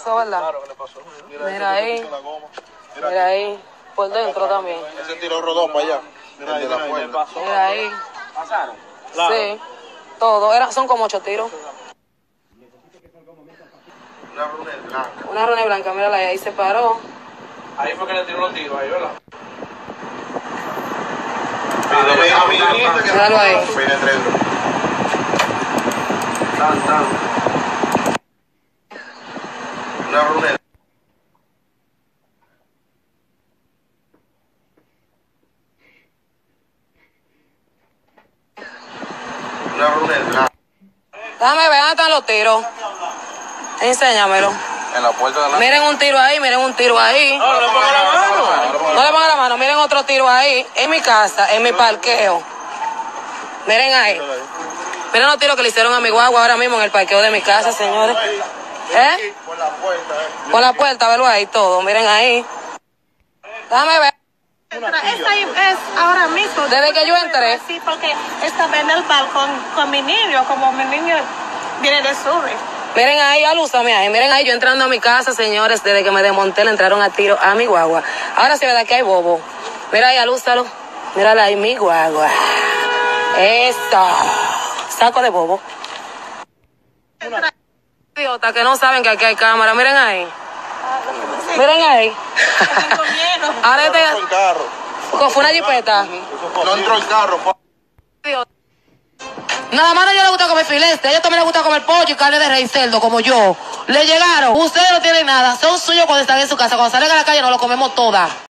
pasó, ¿verdad? Claro que le pasó. Mira ahí. Mira ahí. Por dentro también. Ese tiro rodó para allá. Mira ahí, la puerta. Mira ahí. ¿Pasaron? Sí. Todo. Son como 8 tiros. Una runa blanca. Una runa blanca, mírala ahí se paró. Ahí fue que le tiró los tiros, ahí, ¿verdad? Míralo ahí. Una runa. Una runa blanca. Déjame ver, ¿dónde están los tiros? Enséñamelo. En la puerta de la... Miren un tiro ahí, miren un tiro ahí. No, no le pongan la mano. No le pongan la mano, miren otro tiro ahí. En mi casa, en mi parqueo. Miren ahí. Miren los tiros que le hicieron a mi guagua ahora mismo en el parqueo de mi casa, señores. ¿Eh? Por la puerta, Por la puerta, velo ahí todo. Miren ahí. Déjame ver. Esta es ahora mismo. Desde que yo entré. Sí, porque estaba en el balcón con mi niño, como mi niño viene de sube. Miren ahí, alúzame ahí. Miren ahí, yo entrando a mi casa, señores, desde que me desmonté le entraron a tiro a mi guagua. Ahora sí, ¿verdad que hay bobo? Mira ahí, alúzalo. Mírala ahí, mi guagua. Esto. Saco de bobo. Idiota que no saben que aquí hay cámara. Miren ahí. Miren ahí. Tengo miedo. Ahora el carro. fue una jipeta. No entró el carro. Nada más a ella le gusta comer filete, a ella también le gusta comer pollo y carne de rey cerdo, como yo. Le llegaron, ustedes no tienen nada, son suyos cuando están en su casa, cuando salen a la calle nos lo comemos todas.